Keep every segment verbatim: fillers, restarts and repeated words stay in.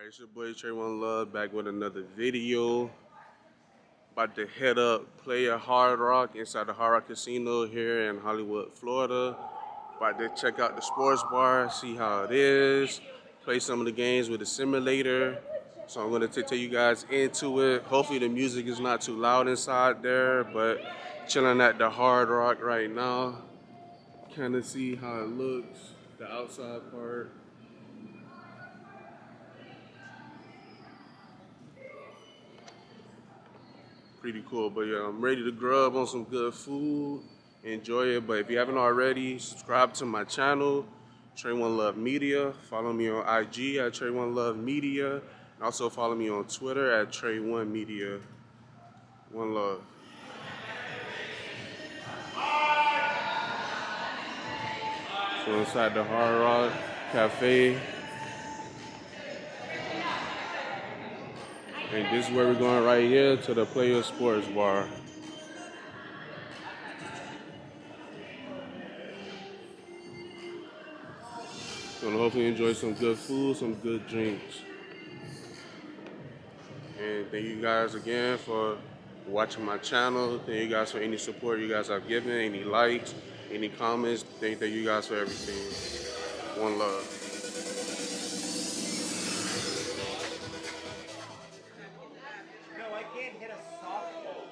Alright, it's your boy Trey One Love back with another video. About to head up, play a Hard Rock inside the Hard Rock Casino here in Hollywood, Florida. About to check out the sports bar, see how it is, play some of the games with the simulator. So I'm gonna take you guys into it. Hopefully the music is not too loud inside there, but chilling at the Hard Rock right now. Kind of see how it looks, the outside part. Pretty cool. But yeah, I'm ready to grub on some good food, enjoy it. But if you haven't already, subscribe to my channel, Trey One Love Media. Follow me on I G at Trey One Love Media. And also follow me on Twitter at Trey One Media. One love. So inside the Hard Rock Cafe. And this is where we're going right here, to the Player Sports Bar. Gonna hopefully enjoy some good food, some good drinks. And thank you guys again for watching my channel. Thank you guys for any support you guys have given, any likes, any comments. Thank, thank you guys for everything. One love. No, I can't hit a softball.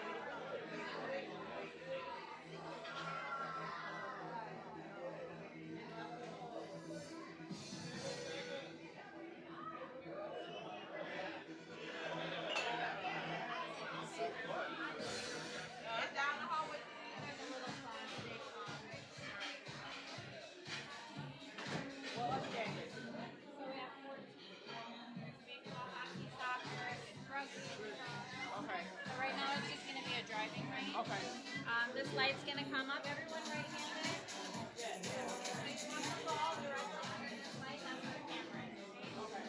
Okay. So right now it's just going to be a driving range. Okay. Um, this light's going to come up. Everyone right-handed. Yes. So you want the ball directly under this light. That's where the camera is. Okay?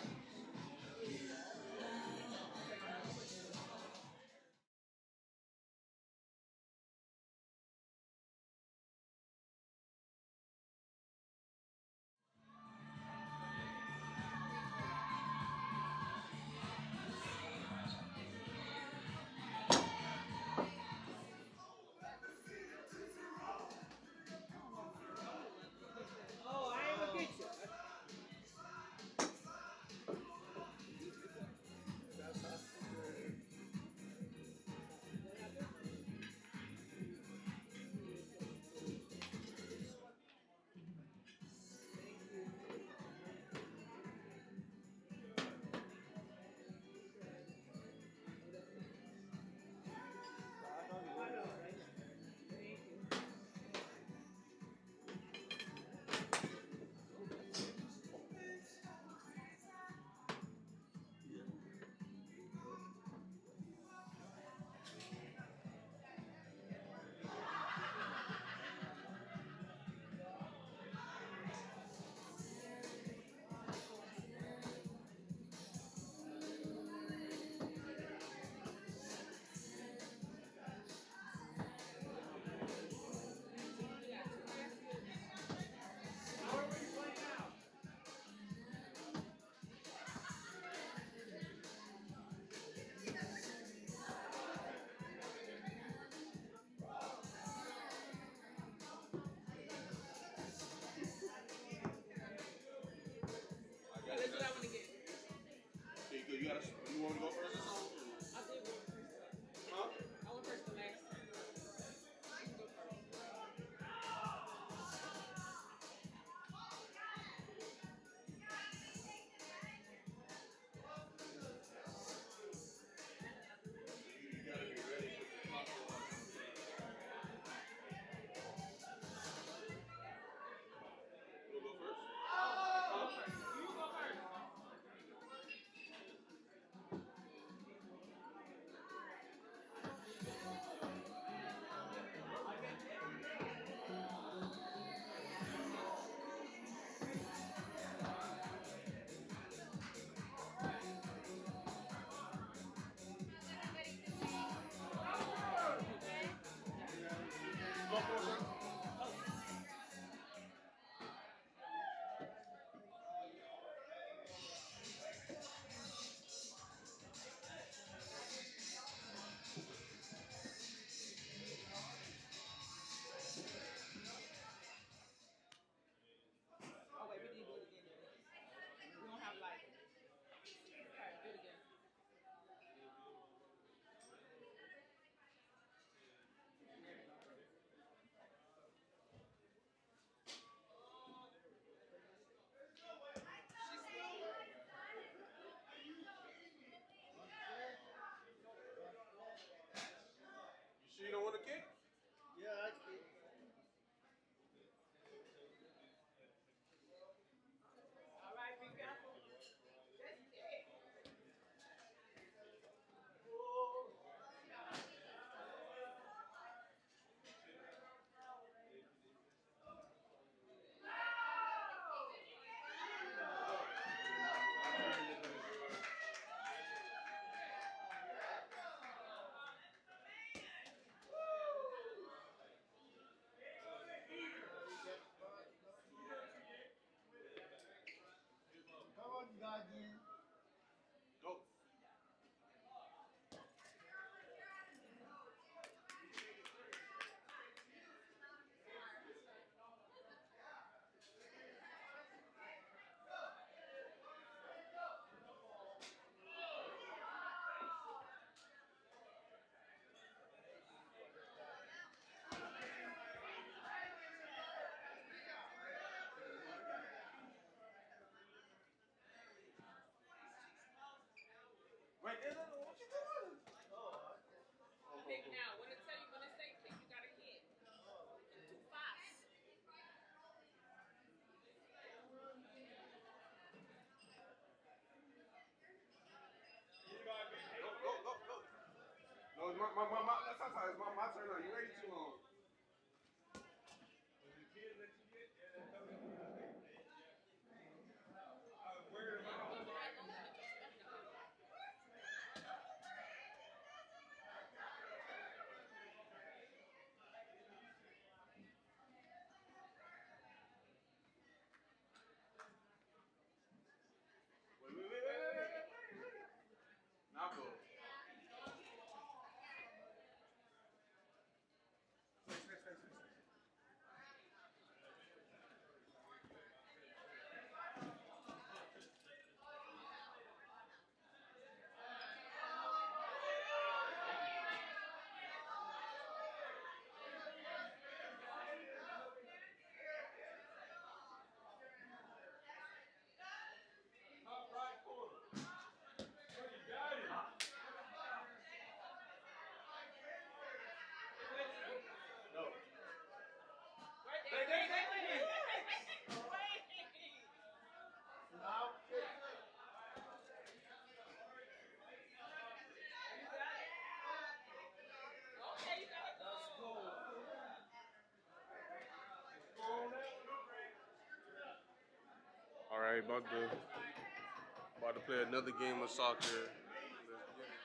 All right, about to about to play another game of soccer. Let's get it.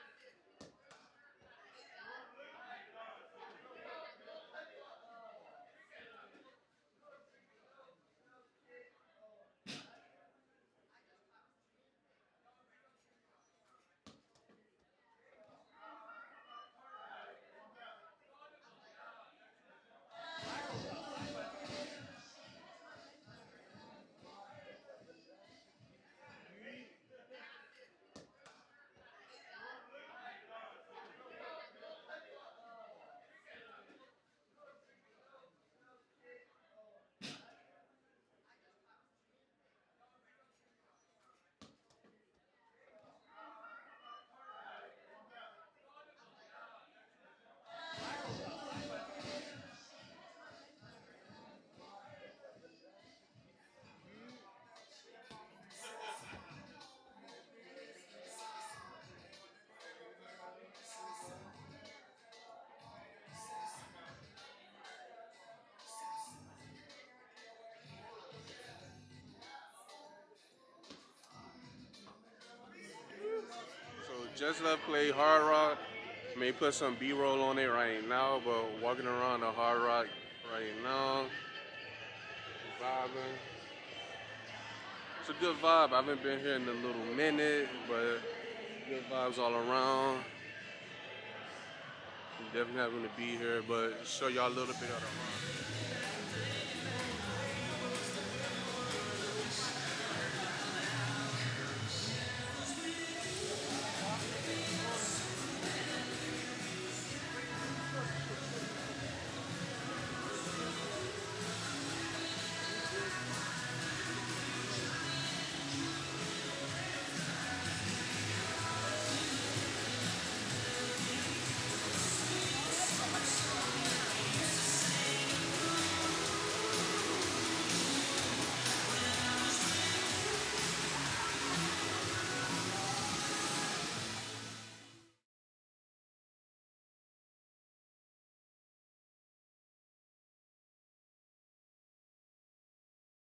So just left play Hard Rock. May put some B-roll on it right now, but walking around the Hard Rock right now, vibing. It's a good vibe. I haven't been here in a little minute, but good vibes all around. I'm definitely having to be here, but show y'all a little bit of the Hard Rock.